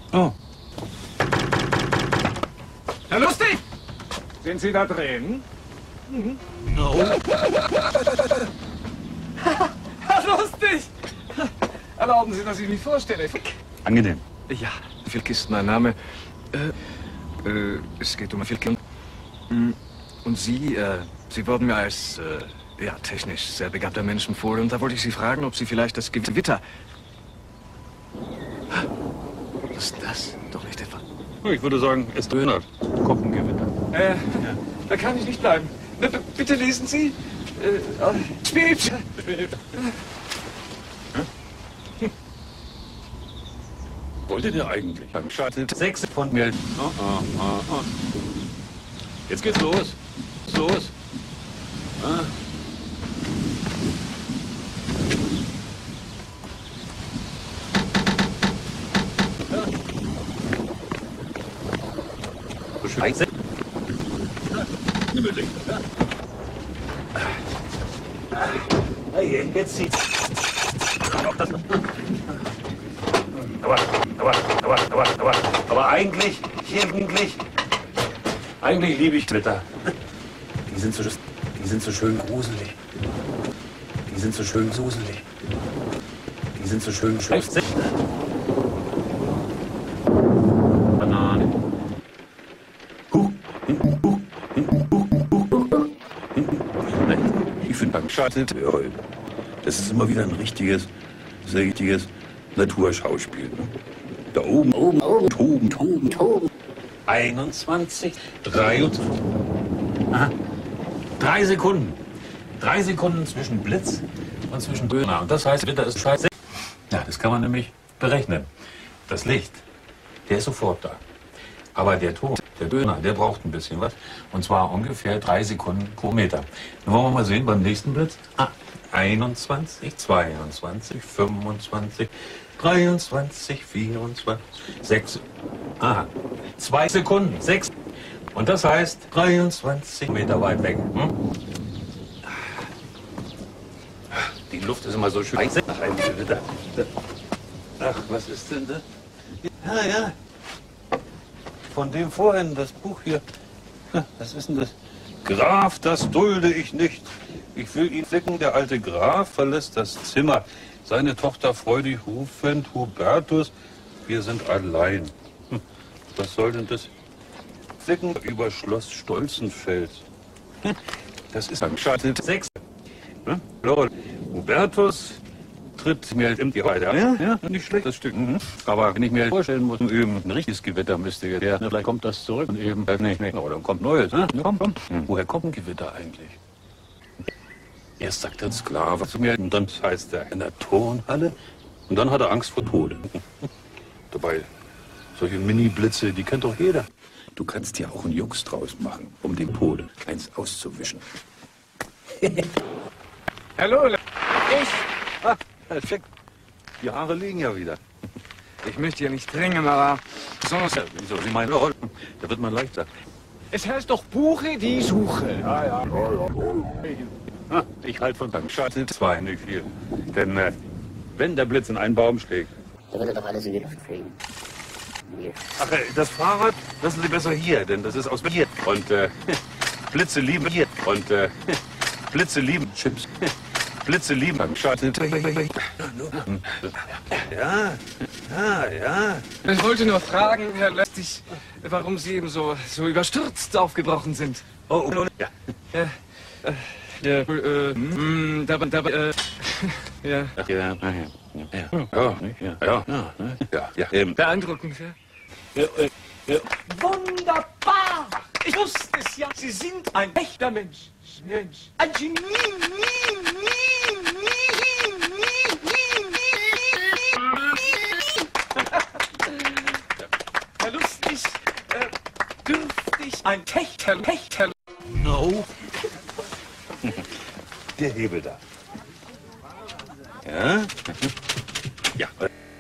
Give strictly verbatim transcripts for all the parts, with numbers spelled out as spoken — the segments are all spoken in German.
Oh. Herr Lustig! Sind Sie da drin? Mhm. No. Herr Lustig! Erlauben Sie, dass ich mich vorstelle. Angenehm. Ja, Filk ist mein Name. Äh, äh, es geht um Filk. Und Sie, äh, Sie wurden mir als, äh, ja, technisch sehr begabter Mensch empfohlen. Und da wollte ich Sie fragen, ob Sie vielleicht das Gewitter... Was ist das? Doch nicht etwa... Ich würde sagen, es dönert. Koppengewitter. Äh, ja. Da kann ich nicht bleiben. B -b bitte lesen Sie. Äh, Spielt. Wolltet ihr eigentlich? Schaltet sechs von mir. Oh, oh, oh, oh. Jetzt geht's los. Los. Ah. Scheiße. Hey, jetzt sieht's. Aber, aber, aber, aber, aber, aber eigentlich, eigentlich, eigentlich liebe ich Twitter. Die sind so, die sind so schön gruselig. Die sind so schön gruselig. Die sind so schön schön. Banane. Huh. Huh. Huh. Ich finde beim Schattet, das ist immer wieder ein richtiges, sehr richtiges Naturschauspiel. Da oben, oben, oben, toben, toben, toben. einundzwanzig, dreiundzwanzig. Aha. Drei Sekunden. Drei Sekunden zwischen Blitz und zwischen Döner. Und das heißt, Winter ist scheiße. Ja, das kann man nämlich berechnen. Das Licht, der ist sofort da. Aber der Ton, der Döner, der braucht ein bisschen was. Und zwar ungefähr drei Sekunden pro Meter. Dann wollen wir mal sehen beim nächsten Blitz. Ah, einundzwanzig, zweiundzwanzig, fünfundzwanzig, dreiundzwanzig, vierundzwanzig, sechs. Aha, zwei Sekunden, sechs. Und das heißt dreiundzwanzig Meter weit weg. Hm? Die Luft ist immer so schön. Ach, ein Gewitter. Ach, was ist denn das? Ja, ja. Von dem vorhin, das Buch hier. Was ist denn das? Graf, das dulde ich nicht. Ich will ihn flicken. Der alte Graf verlässt das Zimmer. Seine Tochter freudig rufend, Hubertus, wir sind allein. Hm. Was soll denn das? Flicken über Schloss Stolzenfeld. Hm. Das ist ein Schattel sechs. Hm? Hubertus tritt mir im die weiter. Ja, ja, nicht schlecht, das Stück. Mhm. Aber wenn ich mir vorstellen muss, eben ein richtiges Gewitter müsste jetzt. Ja, vielleicht kommt das zurück und eben, äh, nee, nee, oder dann kommt Neues. Ja, komm, komm. Hm. Woher kommt ein Gewitter eigentlich? Erst sagt der Sklave zu mir, und dann heißt er in der Turnhalle, und dann hat er Angst vor Tode. Dabei, solche Mini-Blitze, die kennt doch jeder. Du kannst dir auch einen Jux draus machen, um dem Tode eins auszuwischen. Hallo, ich. Ah, perfekt. Die Haare liegen ja wieder. Ich möchte ja nicht drängen, aber besonders. Ja, wieso? Sie meinen, oh, da wird man leichter. Es heißt doch Buche die Suche. Ja, ja. Ah, ich halte von beim Schattel zwei nicht viel. Denn äh, wenn der Blitz in einen Baum schlägt. Da wird er doch alles in die Luft fliegen. Hier. Ach, äh, das Fahrrad lassen Sie besser hier, denn das ist aus Bier. Und äh, Blitze lieben hier. Und äh, Blitze lieben Chips. Blitze lieben beim Schattel. Ja, ja, ja. Ich wollte nur fragen, Herr Lustig, warum Sie eben so, so überstürzt aufgebrochen sind. Oh, oh, ja. Ja, äh, ja, äh, hm, dabei, dabei, äh, ja. Ach, ja, ja, ja, ja, ja, ja, ja, ja, ja, eben. Beeindruckend, ja. Ja, ja. Wunderbar! Ich wusste es ja, Sie sind ein echter Mensch. Mensch. Ein Genie, nie, nie, Herr Lustig, äh, dürfte ich ein Techter, Techter... No. Der Hebel da. Ja? Ja.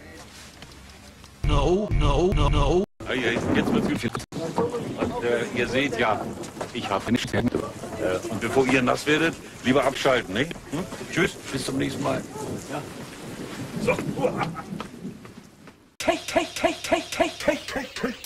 No, no, no, no. Ah, ja, jetzt wird es viel. Und äh, ihr seht ja, ich habe nicht fertig. Äh, und bevor ihr nass werdet, lieber abschalten, nicht? Hm? Tschüss, bis zum nächsten Mal. Ja. So. Tech, Tech. take, take, take, take, take, take.